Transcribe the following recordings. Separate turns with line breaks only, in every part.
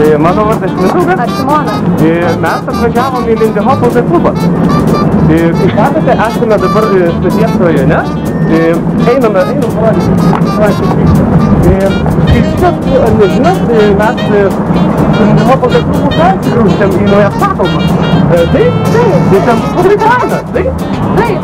Mano vardas Mindaugas.
Aš Simona.
Mes atvažiavom į Lindihopo klubą. Kaip matote, esame dabar stoties rajone. Einame parodyti. Kaip šitas nežinot, mes Lindihopo klubų persikraustėm į naujas patalpas. Taip? Taip. Tai ten publikavimas, taip?
Taip.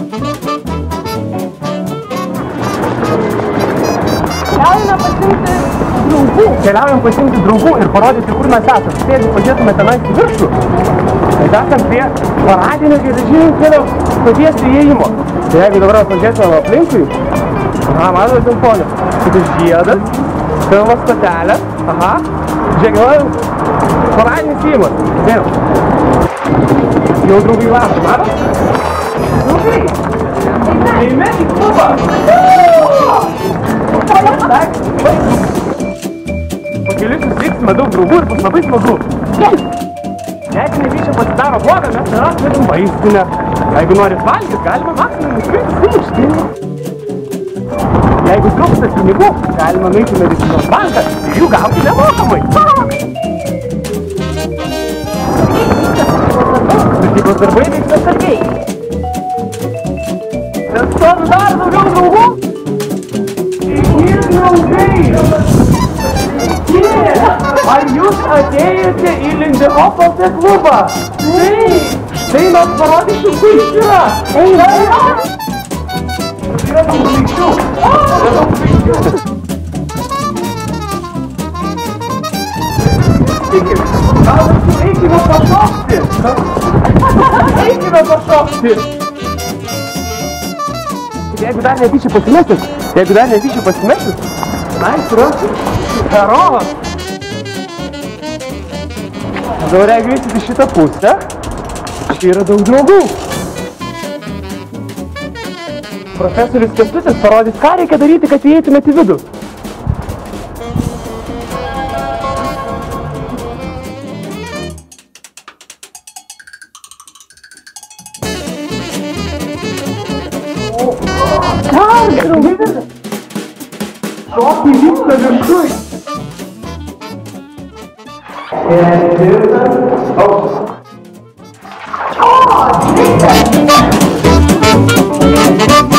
Keliaujam pasiimti draugų ir parodyti, kur mes esame. Jeigu pažiūrėtume tenais į viršų, tai esam prie paradinio geležinkelio stoties įėjimo. Tai jeigu dabar pažiūrėtume aplinkui, matote ant fonio, šitas žiedas, filmo stotelė, žiūrėkime, paradinis įėjimas. Vėl. Jau draugai lašo, matot? Draugai! Eime į klubą! Pakeliui susitiksime daug draugų ir bus labai smagu. Jeigu netyčia pasidaro bloga, mes tada turim vaistinę. Jeigu norit valgyti, galima maksimum nusipirkti sumuštinį. Jeigu trūksta pinigų, galima nueiti į medicinos banką ir jų gauti nemokamai. Statybos darbai vyksta atsargiai. Ten stovi dar daugiau draugų. Draugai! Ar jūs atėjote į Lindihopo klubą? Taip! Štai mes parodysiu, kur jis yra! Yra daug žvaigždžių! Eikime pašokti! Eikime pašokti! Jeigu dar netyčia pasimesit, surasiu herovas. Dabar jeigu eisit į šitą pusę, čia yra daug draugų. Profesorius Kęstutis parodys, ką reikia daryti, kad įeitumėt į vidų. Šokį vyksta viršui. Ketvirtas aukštas.